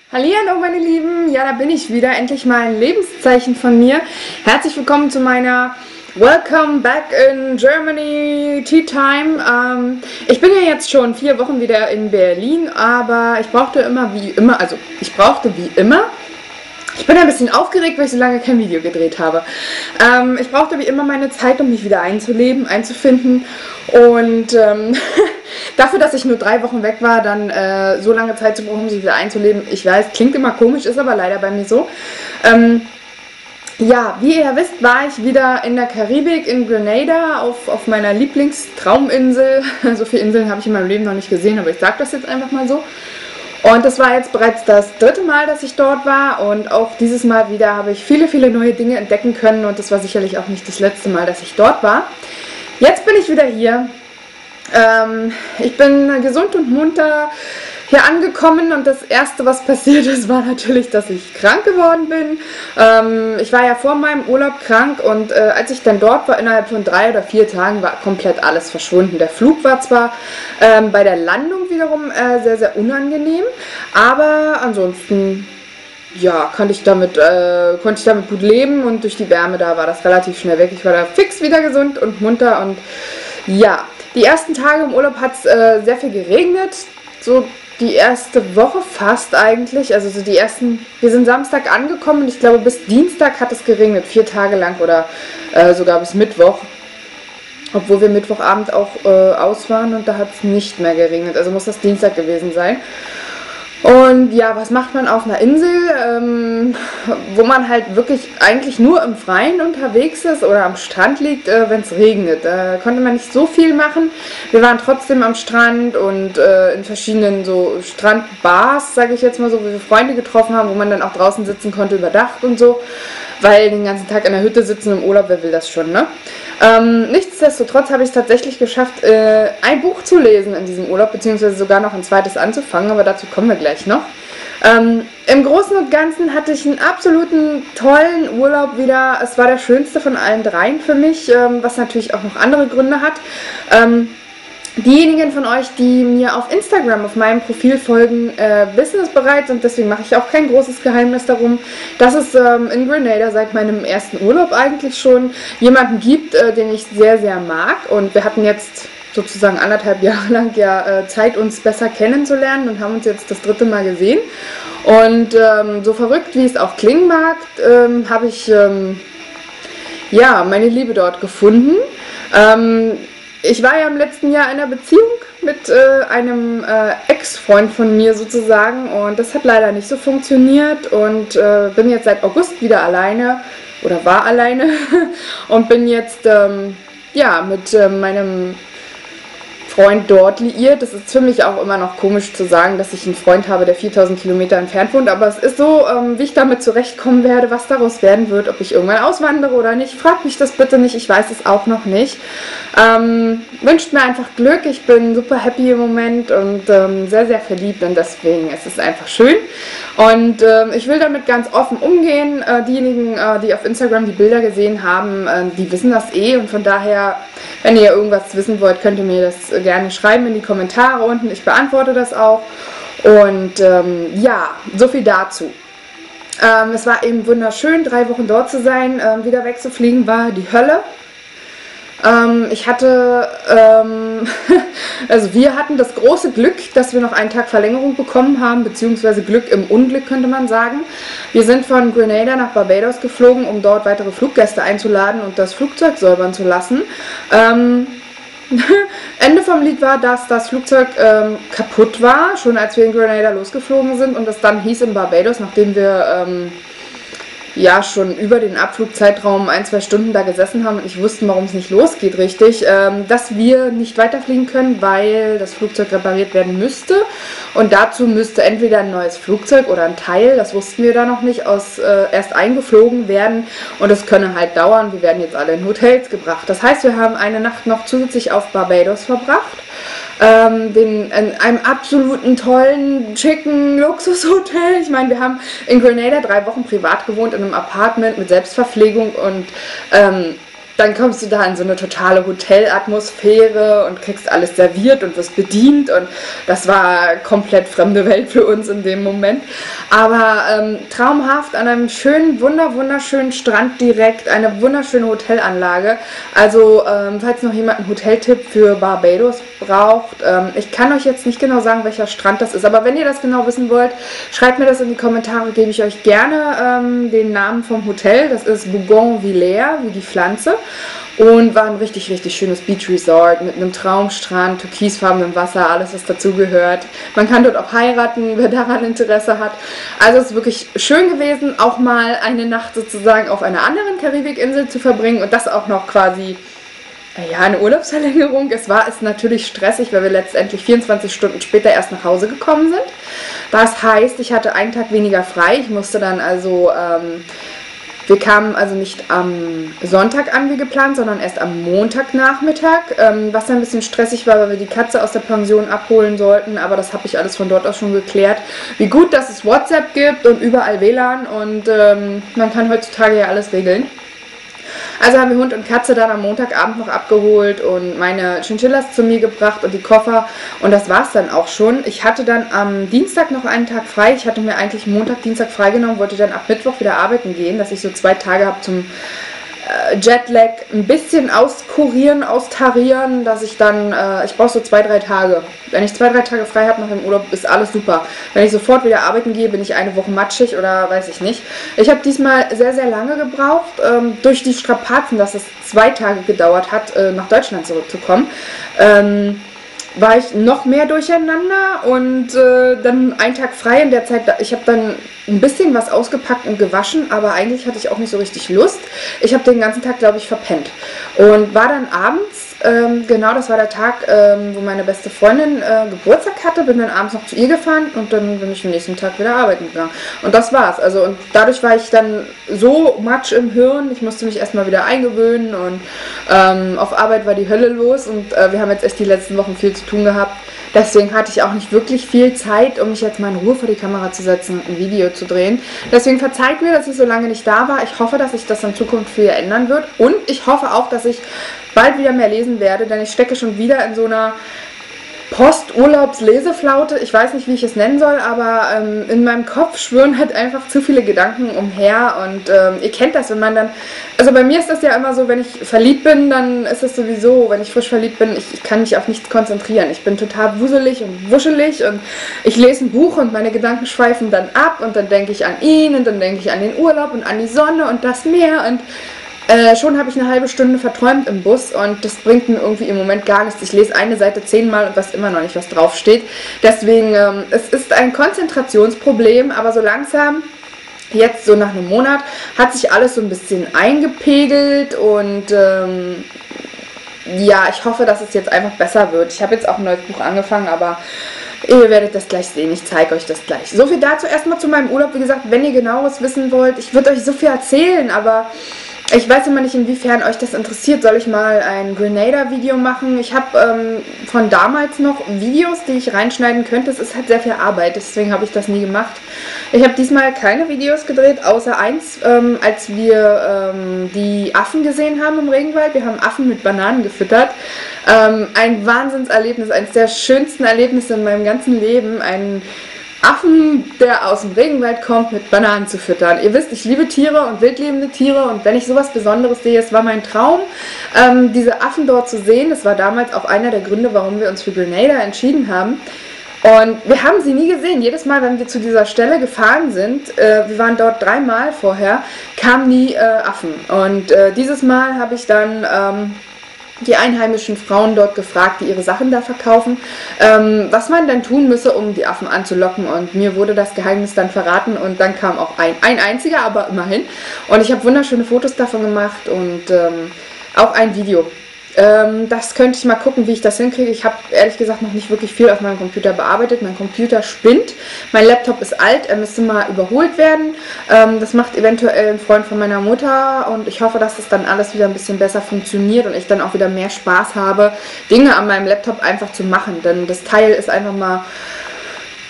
Hallihallo meine Lieben, ja, da bin ich wieder, endlich mal ein Lebenszeichen von mir. Herzlich willkommen zu meiner Welcome Back in Germany Tea Time. Ich bin ja jetzt schon 4 Wochen wieder in Berlin, aber ich brauchte wie immer. Ich bin ein bisschen aufgeregt, weil ich so lange kein Video gedreht habe. Ich brauchte wie immer meine Zeit, um mich wieder einzuleben, einzufinden. Und dafür, dass ich nur 3 Wochen weg war, dann so lange Zeit zu brauchen, um sich wieder einzuleben. Ich weiß, klingt immer komisch, ist aber leider bei mir so. Ja, wie ihr wisst, war ich wieder in der Karibik, in Grenada, auf meiner Lieblingstrauminsel. So viele Inseln habe ich in meinem Leben noch nicht gesehen, aber ich sage das jetzt einfach mal so. Und das war jetzt bereits das 3. Mal, dass ich dort war, und auch dieses Mal wieder habe ich viele, viele neue Dinge entdecken können, und das war sicherlich auch nicht das letzte Mal, dass ich dort war. Jetzt bin ich wieder hier. Ich bin gesund und munter hier angekommen, und das Erste, was passiert ist, war natürlich, dass ich krank geworden bin. Ich war ja vor meinem Urlaub krank, und als ich dann dort war, innerhalb von 3 oder 4 Tagen war komplett alles verschwunden. Der Flug war zwar bei der Landung wiederum sehr, sehr unangenehm, aber ansonsten ja, konnte ich damit gut leben, und durch die Wärme da war das relativ schnell weg. Ich war da fix wieder gesund und munter, und ja, die ersten Tage im Urlaub hat es sehr viel geregnet, so die erste Woche fast eigentlich, also so wir sind Samstag angekommen, und ich glaube bis Dienstag hat es geregnet, 4 Tage lang, oder sogar bis Mittwoch, obwohl wir Mittwochabend auch aus waren, und da hat es nicht mehr geregnet, also muss das Dienstag gewesen sein. Und ja, was macht man auf einer Insel, wo man halt wirklich eigentlich nur im Freien unterwegs ist oder am Strand liegt, wenn es regnet? Da konnte man nicht so viel machen. Wir waren trotzdem am Strand und in verschiedenen so Strandbars, sage ich jetzt mal so, wo wir Freunde getroffen haben, wo man dann auch draußen sitzen konnte, überdacht und so. Weil den ganzen Tag in der Hütte sitzen im Urlaub, wer will das schon, ne? Nichtsdestotrotz habe ich es tatsächlich geschafft, ein Buch zu lesen in diesem Urlaub, beziehungsweise sogar noch ein zweites anzufangen, aber dazu kommen wir gleich noch. Im Großen und Ganzen hatte ich einen absoluten tollen Urlaub wieder. Es war der schönste von allen 3 für mich, was natürlich auch noch andere Gründe hat. Diejenigen von euch, die mir auf Instagram, auf meinem Profil folgen, wissen es bereits, und deswegen mache ich auch kein großes Geheimnis darum, dass es in Grenada seit meinem ersten Urlaub eigentlich schon jemanden gibt, den ich sehr, sehr mag, und wir hatten jetzt sozusagen 1,5 Jahre lang ja Zeit, uns besser kennenzulernen, und haben uns jetzt das 3. Mal gesehen, und so verrückt, wie es auch klingen mag, habe ich ja meine Liebe dort gefunden. Ich war ja im letzten Jahr in einer Beziehung mit einem Ex-Freund von mir sozusagen, und das hat leider nicht so funktioniert, und bin jetzt seit August wieder alleine oder war alleine und bin jetzt ja mit meinem Freund dort liiert. Das ist für mich auch immer noch komisch zu sagen, dass ich einen Freund habe, der 4000 Kilometer entfernt wohnt, aber es ist so, wie ich damit zurechtkommen werde, was daraus werden wird, ob ich irgendwann auswandere oder nicht. Fragt mich das bitte nicht, ich weiß es auch noch nicht. Wünscht mir einfach Glück, ich bin super happy im Moment und sehr, sehr verliebt, und deswegen ist es einfach schön. Und ich will damit ganz offen umgehen. Diejenigen, die auf Instagram die Bilder gesehen haben, die wissen das eh, und von daher, wenn ihr irgendwas wissen wollt, könnt ihr mir das gerne schreiben in die Kommentare unten. Ich beantworte das auch. Und ja, so viel dazu. Es war eben wunderschön, 3 Wochen dort zu sein. Wieder wegzufliegen war die Hölle. Ich hatte, also wir hatten das große Glück, dass wir noch einen Tag Verlängerung bekommen haben, beziehungsweise Glück im Unglück, könnte man sagen. Wir sind von Grenada nach Barbados geflogen, um dort weitere Fluggäste einzuladen und das Flugzeug säubern zu lassen. Ende vom Lied war, dass das Flugzeug kaputt war, schon als wir in Grenada losgeflogen sind, und es dann hieß in Barbados, nachdem wir ja schon über den Abflugzeitraum 1-2 Stunden da gesessen haben und nicht wussten, warum es nicht losgeht richtig, dass wir nicht weiterfliegen können, weil das Flugzeug repariert werden müsste, und dazu müsste entweder ein neues Flugzeug oder ein Teil, das wussten wir da noch nicht, erst eingeflogen werden, und das könne halt dauern. Wir werden jetzt alle in Hotels gebracht. Das heißt, wir haben eine Nacht noch zusätzlich auf Barbados verbracht, in einem absoluten tollen, schicken Luxushotel. Ich meine, wir haben in Grenada 3 Wochen privat gewohnt, in einem Apartment mit Selbstverpflegung, und dann kommst du da in so eine totale Hotelatmosphäre und kriegst alles serviert und wirst bedient und das war komplett fremde Welt für uns in dem Moment. Aber traumhaft an einem schönen, wunderschönen Strand direkt, eine wunderschöne Hotelanlage. Also falls noch jemand einen Hoteltipp für Barbados braucht, ich kann euch jetzt nicht genau sagen, welcher Strand das ist, aber wenn ihr das genau wissen wollt, schreibt mir das in die Kommentare, gebe ich euch gerne den Namen vom Hotel. Das ist Bougainvillea, wie die Pflanze. Und war ein richtig schönes Beach Resort mit einem Traumstrand, türkisfarbenem Wasser, alles was dazugehört. Man kann dort auch heiraten, wer daran Interesse hat. Also es ist wirklich schön gewesen, auch mal eine Nacht sozusagen auf einer anderen Karibikinsel zu verbringen und das auch noch quasi, ja, eine Urlaubsverlängerung. Es ist natürlich stressig, weil wir letztendlich 24 Stunden später erst nach Hause gekommen sind. Das heißt, ich hatte einen Tag weniger frei. Ich musste dann also... wir kamen also nicht am Sonntag an wie geplant, sondern erst am Montagnachmittag, was ein bisschen stressig war, weil wir die Katze aus der Pension abholen sollten, aber das habe ich alles von dort aus schon geklärt. Wie gut, dass es WhatsApp gibt und überall WLAN und man kann heutzutage ja alles regeln. Also haben wir Hund und Katze dann am Montagabend noch abgeholt und meine Chinchillas zu mir gebracht und die Koffer und das war es dann auch schon. Ich hatte dann am Dienstag noch einen Tag frei. Ich hatte mir eigentlich Montag, Dienstag freigenommen, wollte dann ab Mittwoch wieder arbeiten gehen, dass ich so 2 Tage habe zum Jetlag ein bisschen austarieren, dass ich dann, ich brauche so 2-3 Tage. Wenn ich 2-3 Tage frei habe nach dem Urlaub, ist alles super. Wenn ich sofort wieder arbeiten gehe, bin ich eine Woche matschig oder weiß ich nicht. Ich habe diesmal sehr lange gebraucht, durch die Strapazen, dass es 2 Tage gedauert hat, nach Deutschland zurückzukommen. War ich noch mehr durcheinander und dann einen Tag frei in der Zeit, ich habe dann ein bisschen was ausgepackt und gewaschen, aber eigentlich hatte ich auch nicht so richtig Lust. Ich habe den ganzen Tag, glaube ich, verpennt und war dann abends, genau, das war der Tag, wo meine beste Freundin Geburtstag hatte, bin dann abends noch zu ihr gefahren und dann bin ich am nächsten Tag wieder arbeiten gegangen. Und das war's. Also und dadurch war ich dann so matsch im Hirn, ich musste mich erstmal wieder eingewöhnen und auf Arbeit war die Hölle los und wir haben jetzt echt die letzten Wochen viel zu tun gehabt. Deswegen hatte ich auch nicht wirklich viel Zeit, um mich jetzt mal in Ruhe vor die Kamera zu setzen und ein Video zu drehen. Deswegen verzeiht mir, dass ich so lange nicht da war. Ich hoffe, dass sich das in Zukunft viel ändern wird. Und ich hoffe auch, dass ich bald wieder mehr lesen werde, denn ich stecke schon wieder in so einer Posturlaubs-Leseflaute. Ich weiß nicht, wie ich es nennen soll, aber in meinem Kopf schwirren halt einfach zu viele Gedanken umher und ihr kennt das, wenn man dann, also bei mir ist das ja immer so, wenn ich verliebt bin, dann ist es sowieso, wenn ich frisch verliebt bin, ich kann mich auf nichts konzentrieren. Ich bin total wuselig und wuschelig und ich lese ein Buch und meine Gedanken schweifen dann ab und dann denke ich an ihn und dann denke ich an den Urlaub und an die Sonne und das Meer und schon habe ich eine halbe Stunde verträumt im Bus und das bringt mir irgendwie im Moment gar nichts. Ich lese eine Seite 10-mal und weiß immer noch nicht, was draufsteht. Deswegen, es ist ein Konzentrationsproblem, aber so langsam, jetzt so nach einem Monat, hat sich alles so ein bisschen eingepegelt und ja, ich hoffe, dass es jetzt einfach besser wird. Ich habe jetzt auch ein neues Buch angefangen, aber ihr werdet das gleich sehen, ich zeige euch das gleich. So viel dazu erstmal zu meinem Urlaub. Wie gesagt, wenn ihr genaueres wissen wollt, ich würde euch so viel erzählen, aber ich weiß immer nicht, inwiefern euch das interessiert. Soll ich mal ein Grenada-Video machen? Ich habe von damals noch Videos, die ich reinschneiden könnte. Es ist halt sehr viel Arbeit, deswegen habe ich das nie gemacht. Ich habe diesmal keine Videos gedreht, außer eins, als wir die Affen gesehen haben im Regenwald. Wir haben Affen mit Bananen gefüttert. Ein Wahnsinnserlebnis, eines der schönsten Erlebnisse in meinem ganzen Leben. Ein Affen, der aus dem Regenwald kommt, mit Bananen zu füttern. Ihr wisst, ich liebe Tiere und wildlebende Tiere und wenn ich sowas Besonderes sehe, es war mein Traum, diese Affen dort zu sehen. Das war damals auch einer der Gründe, warum wir uns für Grenada entschieden haben. Und wir haben sie nie gesehen. Jedes Mal, wenn wir zu dieser Stelle gefahren sind, wir waren dort 3 Mal vorher, kamen nie Affen. Und dieses Mal habe ich dann die einheimischen Frauen dort gefragt, die ihre Sachen da verkaufen, was man dann tun müsse, um die Affen anzulocken. Und mir wurde das Geheimnis dann verraten und dann kam auch ein einziger, aber immerhin. Und ich habe wunderschöne Fotos davon gemacht und auch ein Video. Das könnte ich mal gucken, wie ich das hinkriege. Ich habe ehrlich gesagt noch nicht wirklich viel auf meinem Computer bearbeitet. Mein Computer spinnt. Mein Laptop ist alt, er müsste mal überholt werden. Das macht eventuell ein Freund von meiner Mutter und ich hoffe, dass das dann alles wieder ein bisschen besser funktioniert und ich dann auch wieder mehr Spaß habe, Dinge an meinem Laptop einfach zu machen. Denn das Teil ist einfach mal,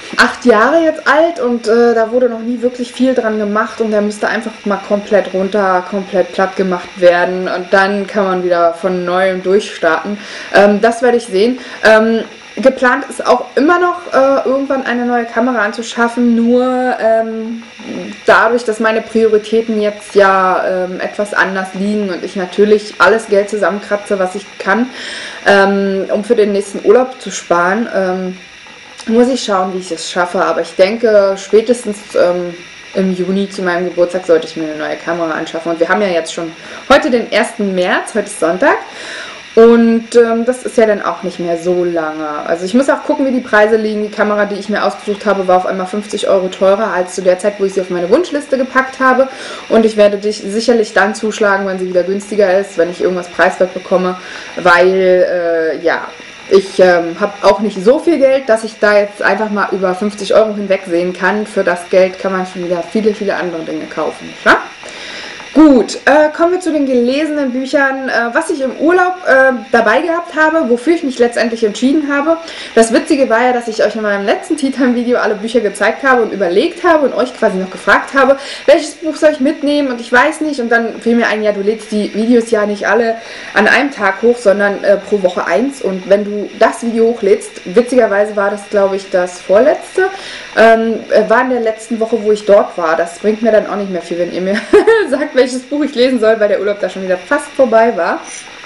8 Jahre jetzt alt und da wurde noch nie wirklich viel dran gemacht und der müsste einfach mal komplett runter, komplett platt gemacht werden und dann kann man wieder von neuem durchstarten. Das werde ich sehen. Geplant ist auch immer noch irgendwann eine neue Kamera anzuschaffen, nur dadurch, dass meine Prioritäten jetzt ja etwas anders liegen und ich natürlich alles Geld zusammenkratze, was ich kann, um für den nächsten Urlaub zu sparen, muss ich schauen, wie ich es schaffe, aber ich denke, spätestens im Juni zu meinem Geburtstag sollte ich mir eine neue Kamera anschaffen. Und wir haben ja jetzt schon heute den 1. März, heute ist Sonntag. Und das ist ja dann auch nicht mehr so lange. Also ich muss auch gucken, wie die Preise liegen. Die Kamera, die ich mir ausgesucht habe, war auf einmal 50 € teurer als zu der Zeit, wo ich sie auf meine Wunschliste gepackt habe. Und ich werde dich sicherlich dann zuschlagen, wenn sie wieder günstiger ist, wenn ich irgendwas preiswert bekomme, weil, ja... Ich habe auch nicht so viel Geld, dass ich da jetzt einfach mal über 50 € hinwegsehen kann. Für das Geld kann man schon wieder viele, viele andere Dinge kaufen, nicht wahr? Gut, kommen wir zu den gelesenen Büchern, was ich im Urlaub dabei gehabt habe, wofür ich mich letztendlich entschieden habe. Das Witzige war ja, dass ich euch in meinem letzten Tea-Time-Video alle Bücher gezeigt habe und überlegt habe und euch quasi noch gefragt habe, welches Buch soll ich mitnehmen und ich weiß nicht und dann fiel mir ein, ja, du lädst die Videos ja nicht alle an einem Tag hoch, sondern pro Woche 1 und wenn du das Video hochlädst, witzigerweise war das, glaube ich, das vorletzte, war in der letzten Woche, wo ich dort war. Das bringt mir dann auch nicht mehr viel, wenn ihr mir sagt, welches Buch ich lesen soll, weil der Urlaub da schon wieder fast vorbei war.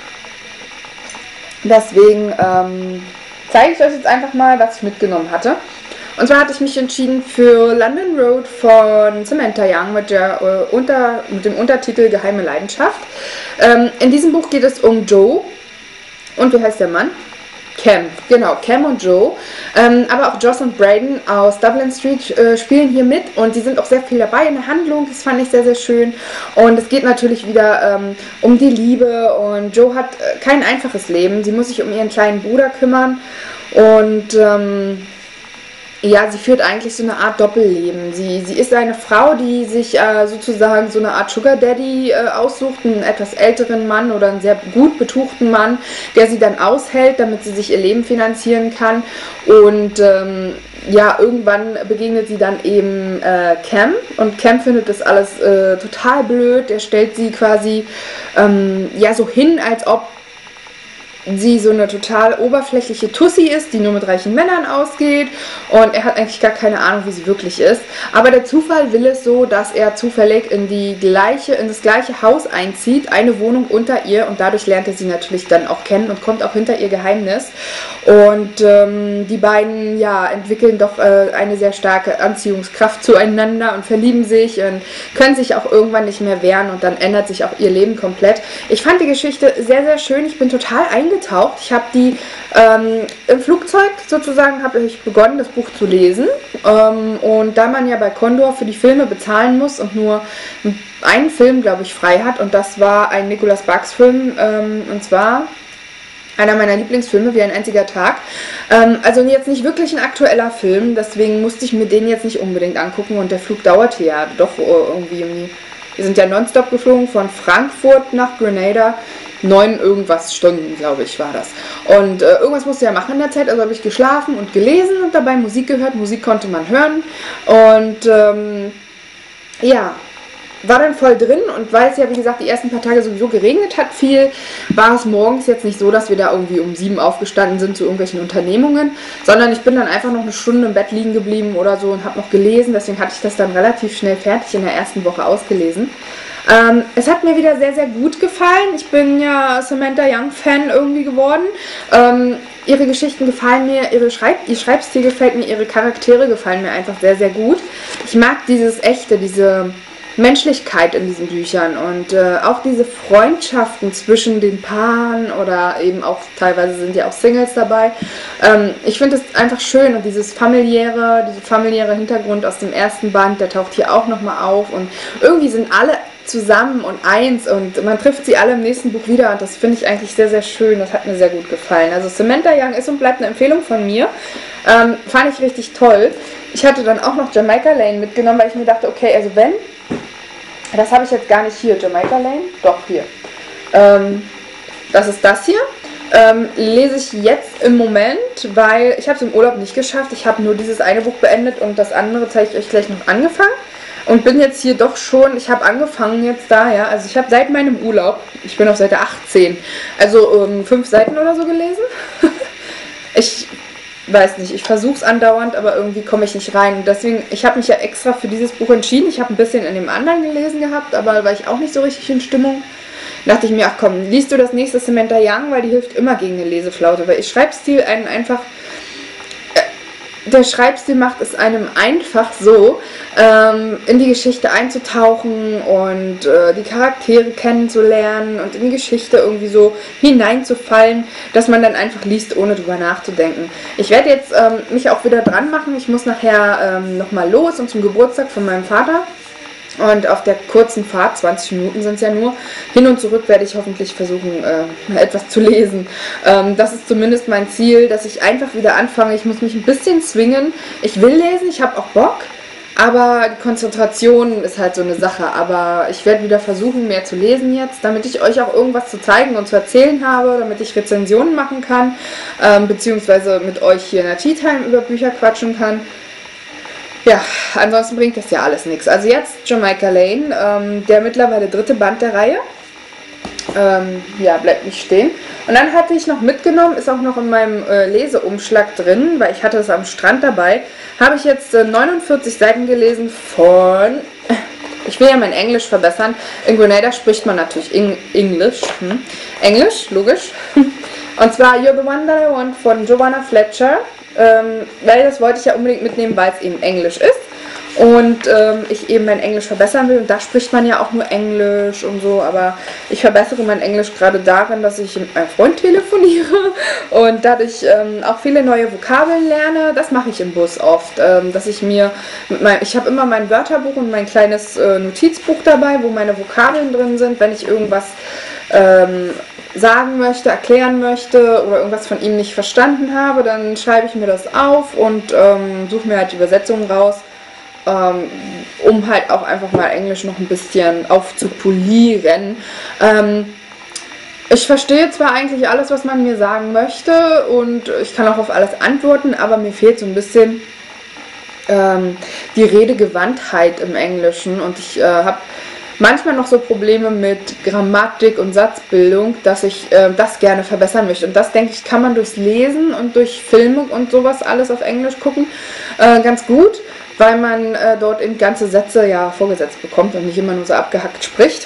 Deswegen zeige ich euch jetzt einfach mal, was ich mitgenommen hatte. Und zwar hatte ich mich entschieden für London Road von Samantha Young mit dem Untertitel Geheime Leidenschaft. In diesem Buch geht es um Joe. Und wie heißt der Mann? Cam, genau, Cam und Joe, aber auch Joss und Braden aus Dublin Street spielen hier mit und die sind auch sehr viel dabei in der Handlung, das fand ich sehr, sehr schön und es geht natürlich wieder um die Liebe und Joe hat kein einfaches Leben, sie muss sich um ihren kleinen Bruder kümmern und ja, sie führt eigentlich so eine Art Doppelleben. Sie ist eine Frau, die sich sozusagen so eine Art Sugar Daddy aussucht, einen etwas älteren Mann oder einen sehr gut betuchten Mann, der sie dann aushält, damit sie sich ihr Leben finanzieren kann. Und ja, irgendwann begegnet sie dann eben Cam und Cam findet das alles total blöd. Er stellt sie quasi ja so hin, als ob sie so eine total oberflächliche Tussi ist, die nur mit reichen Männern ausgeht und er hat eigentlich gar keine Ahnung, wie sie wirklich ist. Aber der Zufall will es so, dass er zufällig in das gleiche Haus einzieht, eine Wohnung unter ihr und dadurch lernt er sie natürlich dann auch kennen und kommt auch hinter ihr Geheimnis. Und die beiden ja, entwickeln doch eine sehr starke Anziehungskraft zueinander und verlieben sich und können sich auch irgendwann nicht mehr wehren und dann ändert sich auch ihr Leben komplett. Ich fand die Geschichte sehr, sehr schön. Ich bin total eingetaucht. Ich habe die im Flugzeug sozusagen habe ich begonnen, das Buch zu lesen. Und da man ja bei Condor für die Filme bezahlen muss und nur einen Film, glaube ich, frei hat und das war ein Nicolas Sparks Film und zwar einer meiner Lieblingsfilme, wie ein einziger Tag. Also jetzt nicht wirklich ein aktueller Film, deswegen musste ich mir den jetzt nicht unbedingt angucken und der Flug dauerte ja doch irgendwie. Wir sind ja nonstop geflogen von Frankfurt nach Grenada. 9 irgendwas Stunden, glaube ich, war das. Und irgendwas musste ich ja machen in der Zeit, also habe ich geschlafen und gelesen und dabei Musik gehört. Musik konnte man hören. Und ja, war dann voll drin und weil es ja, wie gesagt, die ersten paar Tage sowieso geregnet hat viel, war es morgens jetzt nicht so, dass wir da irgendwie um 7 aufgestanden sind zu irgendwelchen Unternehmungen, sondern ich bin dann einfach noch eine Stunde im Bett liegen geblieben oder so und habe noch gelesen, deswegen hatte ich das dann relativ schnell fertig in der ersten Woche ausgelesen. Es hat mir wieder sehr, sehr gut gefallen. Ich bin ja Samantha Young-Fan irgendwie geworden. Ihre Geschichten gefallen mir, ihr Schreibstil gefällt mir, ihre Charaktere gefallen mir einfach sehr, sehr gut. Ich mag dieses Echte, diese Menschlichkeit in diesen Büchern und auch diese Freundschaften zwischen den Paaren oder eben auch teilweise sind ja auch Singles dabei. Ich finde es einfach schön und dieser familiäre Hintergrund aus dem ersten Band, der taucht hier auch nochmal auf und irgendwie sind alle zusammen und eins und man trifft sie alle im nächsten Buch wieder und das finde ich eigentlich sehr, sehr schön. Das hat mir sehr gut gefallen. Also Samantha Young ist und bleibt eine Empfehlung von mir. Fand ich richtig toll. Ich hatte dann auch noch Jamaica Lane mitgenommen, weil ich mir dachte, okay, also wenn, das habe ich jetzt gar nicht hier, Jamaica Lane, doch hier. Das ist das hier Lese ich jetzt im Moment, weil ich habe es im Urlaub nicht geschafft. Ich habe nur dieses eine Buch beendet und das andere zeige ich euch gleich noch angefangen. Und bin jetzt hier doch schon, ich habe angefangen jetzt da, ja, also ich habe seit meinem Urlaub, ich bin auf Seite 18, also 5 Seiten oder so gelesen. Ich weiß nicht, ich versuche es andauernd, aber irgendwie komme ich nicht rein. Und deswegen, ich habe mich ja extra für dieses Buch entschieden. Ich habe ein bisschen in dem anderen gelesen gehabt, aber war ich auch nicht so richtig in Stimmung. Dachte ich mir, ach komm, liest du das nächste Samantha Young, weil die hilft immer gegen eine Leseflaute. Weil ihr Schreibstil einen einfach... Der Schreibstil macht es einem einfach so, in die Geschichte einzutauchen und die Charaktere kennenzulernen und in die Geschichte irgendwie so hineinzufallen, dass man dann einfach liest, ohne drüber nachzudenken. Ich werde jetzt mich auch wieder dran machen. Ich muss nachher nochmal los und zum Geburtstag von meinem Vater. Und auf der kurzen Fahrt, 20 Minuten sind es ja nur, hin und zurück werde ich hoffentlich versuchen, etwas zu lesen. Das ist zumindest mein Ziel, dass ich einfach wieder anfange. Ich muss mich ein bisschen zwingen. Ich will lesen, ich habe auch Bock, aber die Konzentration ist halt so eine Sache. Aber ich werde wieder versuchen, mehr zu lesen jetzt, damit ich euch auch irgendwas zu zeigen und zu erzählen habe, damit ich Rezensionen machen kann, beziehungsweise mit euch hier in der Tea Time über Bücher quatschen kann. Ja, ansonsten bringt das ja alles nichts. Also jetzt Jamaica Lane, der mittlerweile 3. Band der Reihe. Ja, bleibt nicht stehen. Und dann hatte ich noch mitgenommen, ist auch noch in meinem Leseumschlag drin, weil ich hatte es am Strand dabei, habe ich jetzt 49 Seiten gelesen von... Ich will ja mein Englisch verbessern. In Grenada spricht man natürlich Englisch. Englisch, logisch. Und zwar You're the One That I Want von Giovanna Fletcher. Weil das wollte ich ja unbedingt mitnehmen, weil es eben Englisch ist und ich eben mein Englisch verbessern will und da spricht man ja auch nur Englisch und so, aber ich verbessere mein Englisch gerade darin, dass ich mit meinem Freund telefoniere und dadurch auch viele neue Vokabeln lerne. Das mache ich im Bus oft, dass ich mir, ich habe immer mein Wörterbuch und mein kleines Notizbuch dabei, wo meine Vokabeln drin sind, wenn ich irgendwas sagen möchte, erklären möchte oder irgendwas von ihm nicht verstanden habe, dann schreibe ich mir das auf und suche mir halt die Übersetzungen raus, um halt auch einfach mal Englisch noch ein bisschen aufzupolieren. Ich verstehe zwar eigentlich alles, was man mir sagen möchte und ich kann auch auf alles antworten, aber mir fehlt so ein bisschen die Redegewandtheit im Englischen und ich habe manchmal noch so Probleme mit Grammatik und Satzbildung, dass ich das gerne verbessern möchte. Und das, denke ich, kann man durchs Lesen und durch Filme und sowas alles auf Englisch gucken ganz gut, weil man dort in ganze Sätze ja vorgesetzt bekommt und nicht immer nur so abgehackt spricht.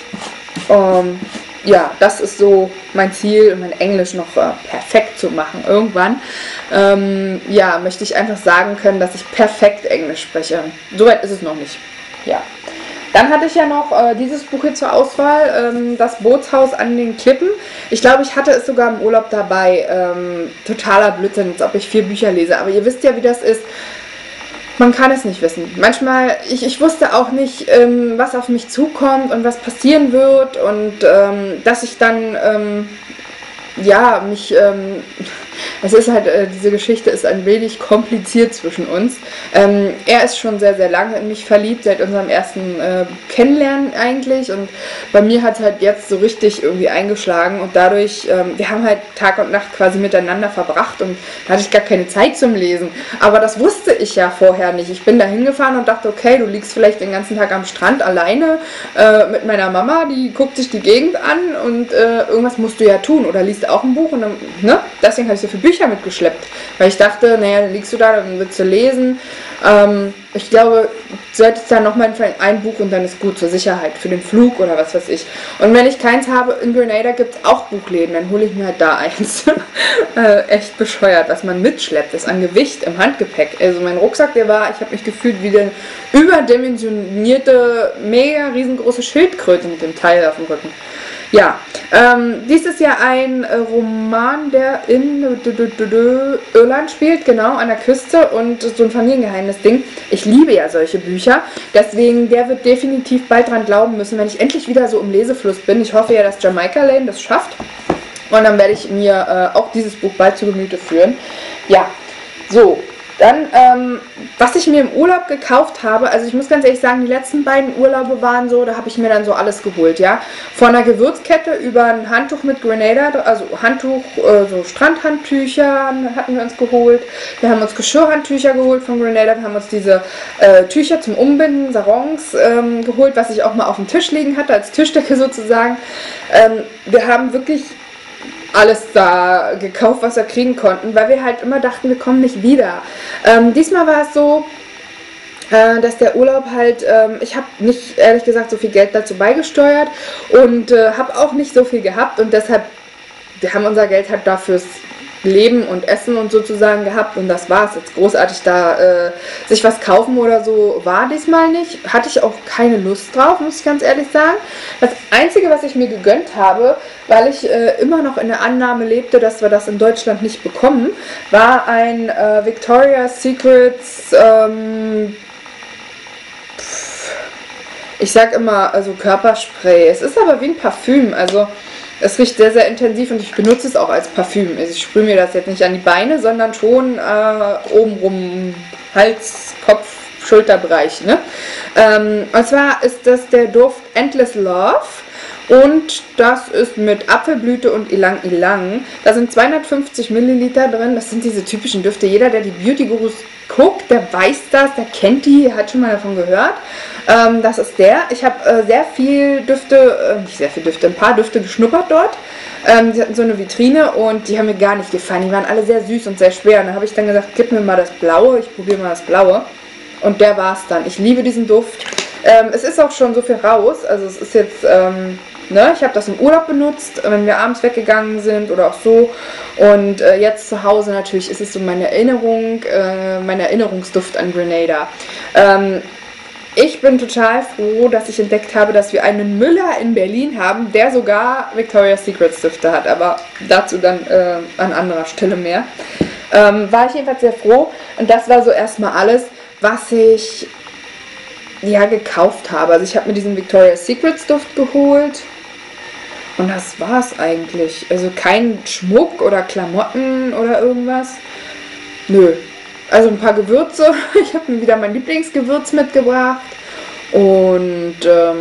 Ja, das ist so mein Ziel, mein Englisch noch perfekt zu machen irgendwann. Ja, möchte ich einfach sagen können, dass ich perfekt Englisch spreche. Soweit ist es noch nicht. Ja. Dann hatte ich ja noch dieses Buch hier zur Auswahl, Das Bootshaus an den Klippen. Ich glaube, ich hatte es sogar im Urlaub dabei. Totaler Blödsinn, als ob ich 4 Bücher lese. Aber ihr wisst ja, wie das ist. Man kann es nicht wissen. Manchmal, ich wusste auch nicht, was auf mich zukommt und was passieren wird. Und dass ich dann, ja, mich... Es ist halt, diese Geschichte ist ein wenig kompliziert zwischen uns. Er ist schon sehr, sehr lange in mich verliebt, seit unserem ersten Kennenlernen eigentlich. Und bei mir hat es halt jetzt so richtig irgendwie eingeschlagen. Und dadurch, wir haben halt Tag und Nacht quasi miteinander verbracht. Und da hatte ich gar keine Zeit zum Lesen. Aber das wusste ich ja vorher nicht. Ich bin da hingefahren und dachte, okay, du liegst vielleicht den ganzen Tag am Strand alleine mit meiner Mama. Die guckt sich die Gegend an und irgendwas musst du ja tun. Oder liest auch ein Buch. Und dann, ne? Deswegen habe ich so viele Bücher mitgeschleppt, weil ich dachte, naja, dann liegst du da, dann willst du lesen. Ich glaube, du solltest da nochmal ein Buch und dann ist gut zur Sicherheit, für den Flug oder was weiß ich. Und wenn ich keins habe, in Grenada gibt es auch Buchläden, dann hole ich mir halt da eins. Echt bescheuert, was man mitschleppt, ist an Gewicht im Handgepäck. Also mein Rucksack, ich habe mich gefühlt wie eine überdimensionierte, mega riesengroße Schildkröte mit dem Teil auf dem Rücken. Ja, dies ist ja ein Roman, der in Irland spielt, genau, an der Küste und so ein Familiengeheimnis-Ding. Ich liebe ja solche Bücher, deswegen, der wird definitiv bald dran glauben müssen, wenn ich endlich wieder so im Lesefluss bin. Ich hoffe ja, dass Jamaica Lane das schafft und dann werde ich mir auch dieses Buch bald zu Gemüte führen. Ja, so. Dann, was ich mir im Urlaub gekauft habe, also ich muss ganz ehrlich sagen, die letzten beiden Urlaube waren so, da habe ich mir dann so alles geholt, ja. Von einer Gewürzkette über ein Handtuch mit Grenada, also Handtuch, so Strandhandtücher hatten wir uns geholt. Wir haben uns Geschirrhandtücher geholt von Grenada, wir haben uns diese Tücher zum Umbinden, Sarons geholt, was ich auch mal auf dem Tisch liegen hatte, als Tischdecke sozusagen. Wir haben wirklich alles da gekauft, was wir kriegen konnten, weil wir halt immer dachten, wir kommen nicht wieder. Diesmal war es so, dass der Urlaub halt, ich habe nicht, ehrlich gesagt, so viel Geld dazu beigesteuert und habe auch nicht so viel gehabt und deshalb, wir haben unser Geld halt dafür Leben und Essen und sozusagen gehabt und das war's. Jetzt großartig da sich was kaufen oder so war diesmal nicht. Hatte ich auch keine Lust drauf, muss ich ganz ehrlich sagen. Das Einzige, was ich mir gegönnt habe, weil ich immer noch in der Annahme lebte, dass wir das in Deutschland nicht bekommen, war ein Victoria's Secrets, ich sag immer, also Körperspray. Es ist aber wie ein Parfüm, also es riecht sehr, sehr intensiv und ich benutze es auch als Parfüm. Also ich sprühe mir das jetzt nicht an die Beine, sondern schon obenrum, Hals, Kopf, Schulterbereich. Ne? Und zwar ist das der Duft Endless Love und das ist mit Apfelblüte und Ylang Ylang. Da sind 250 Milliliter drin. Das sind diese typischen Düfte. Jeder, der die Beauty Gurus guckt, der weiß das, der kennt die, hat schon mal davon gehört. Das ist der. Ich habe sehr viel Düfte, nicht sehr viel Düfte, ein paar Düfte geschnuppert dort. Die hatten so eine Vitrine und die haben mir gar nicht gefallen. Die waren alle sehr süß und sehr schwer. Und da habe ich dann gesagt, gib mir mal das Blaue, ich probiere mal das Blaue. Und der war es dann. Ich liebe diesen Duft. Es ist auch schon so viel raus. Also es ist jetzt, ne, ich habe das im Urlaub benutzt, wenn wir abends weggegangen sind oder auch so. Und jetzt zu Hause natürlich ist es so meine Erinnerung, mein Erinnerungsduft an Grenada. Ich bin total froh, dass ich entdeckt habe, dass wir einen Müller in Berlin haben, der sogar Victoria's Secret Düfte hat, aber dazu dann an anderer Stelle mehr. War ich jedenfalls sehr froh und das war so erstmal alles, was ich ja gekauft habe. Also ich habe mir diesen Victoria's Secret Duft geholt und das war's eigentlich. Also kein Schmuck oder Klamotten oder irgendwas. Nö. Also ein paar Gewürze. Ich habe mir wieder mein Lieblingsgewürz mitgebracht. Und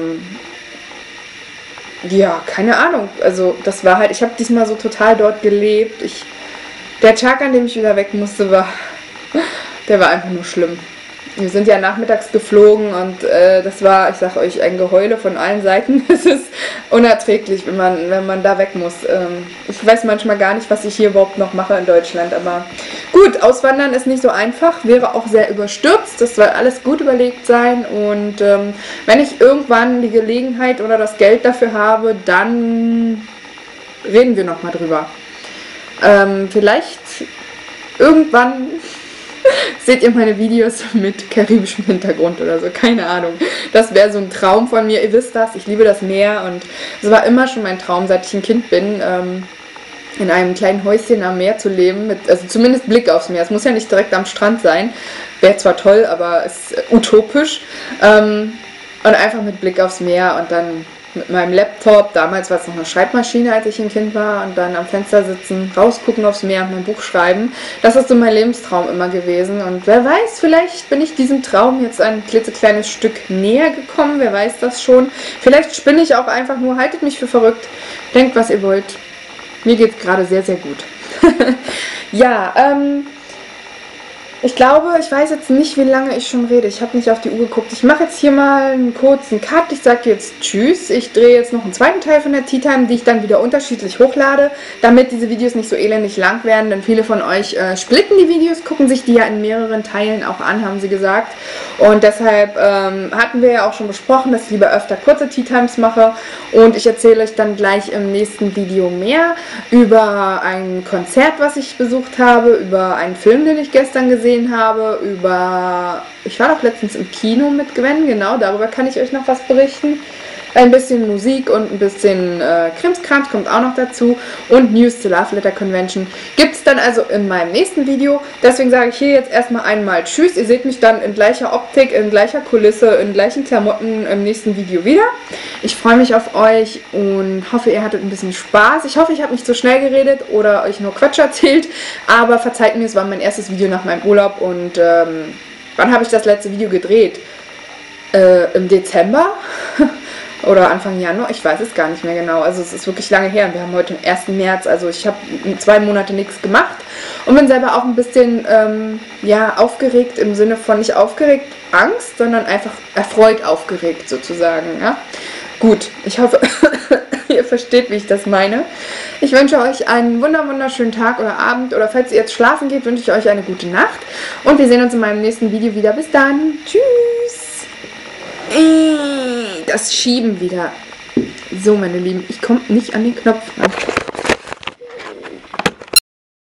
ja, keine Ahnung. Also das war halt, ich habe diesmal so total dort gelebt. Der Tag, an dem ich wieder weg musste, der war einfach nur schlimm. Wir sind ja nachmittags geflogen und das war, ich sag euch, ein Geheule von allen Seiten. Es ist unerträglich, wenn man da weg muss. Ich weiß manchmal gar nicht, was ich hier überhaupt noch mache in Deutschland, aber gut, auswandern ist nicht so einfach, wäre auch sehr überstürzt, das soll alles gut überlegt sein und wenn ich irgendwann die Gelegenheit oder das Geld dafür habe, dann reden wir nochmal drüber. Vielleicht irgendwann seht ihr meine Videos mit karibischem Hintergrund oder so, keine Ahnung. Das wäre so ein Traum von mir, ihr wisst das, ich liebe das Meer und es war immer schon mein Traum, seit ich ein Kind bin, in einem kleinen Häuschen am Meer zu leben, also zumindest Blick aufs Meer. Es muss ja nicht direkt am Strand sein, wäre zwar toll, aber ist utopisch. Und einfach mit Blick aufs Meer und dann mit meinem Laptop, damals war es noch eine Schreibmaschine, als ich ein Kind war, und dann am Fenster sitzen, rausgucken aufs Meer und mein Buch schreiben. Das ist so mein Lebenstraum immer gewesen und wer weiß, vielleicht bin ich diesem Traum jetzt ein klitzekleines Stück näher gekommen, wer weiß das schon. Vielleicht spinne ich auch einfach nur, haltet mich für verrückt, denkt, was ihr wollt. Mir geht es gerade sehr, sehr gut. Ja, ich glaube, ich weiß jetzt nicht, wie lange ich schon rede. Ich habe nicht auf die Uhr geguckt. Ich mache jetzt hier mal einen kurzen Cut. Ich sage jetzt Tschüss. Ich drehe jetzt noch einen zweiten Teil von der Tea Time, die ich dann wieder unterschiedlich hochlade, damit diese Videos nicht so elendig lang werden. Denn viele von euch splitten die Videos, gucken sich die ja in mehreren Teilen auch an, haben sie gesagt. Und deshalb hatten wir ja auch schon besprochen, dass ich lieber öfter kurze Tea Times mache. Und ich erzähle euch dann gleich im nächsten Video mehr über ein Konzert, was ich besucht habe, über einen Film, den ich gestern gesehen habe, ich war doch letztens im Kino mit Gwen, genau, darüber kann ich euch noch was berichten. Ein bisschen Musik und ein bisschen Krimskrams kommt auch noch dazu. Und News zur Love Letter Convention gibt es dann also in meinem nächsten Video. Deswegen sage ich hier jetzt erstmal einmal Tschüss. Ihr seht mich dann in gleicher Optik, in gleicher Kulisse, in gleichen Klamotten im nächsten Video wieder. Ich freue mich auf euch und hoffe, ihr hattet ein bisschen Spaß. Ich hoffe, ich habe nicht zu schnell geredet oder euch nur Quatsch erzählt. Aber verzeiht mir, es war mein erstes Video nach meinem Urlaub. Und wann habe ich das letzte Video gedreht? Im Dezember? Oder Anfang Januar, ich weiß es gar nicht mehr genau. Also es ist wirklich lange her und wir haben heute den 1. März. Also ich habe 2 Monate nichts gemacht und bin selber auch ein bisschen ja, aufgeregt im Sinne von nicht aufgeregt, Angst, sondern einfach erfreut aufgeregt sozusagen. Ja? Gut, ich hoffe, ihr versteht, wie ich das meine. Ich wünsche euch einen wunderschönen Tag oder Abend oder falls ihr jetzt schlafen geht, wünsche ich euch eine gute Nacht und wir sehen uns in meinem nächsten Video wieder. Bis dann. Tschüss. Das Schieben wieder. So, meine Lieben, ich komme nicht an den Knopf ran.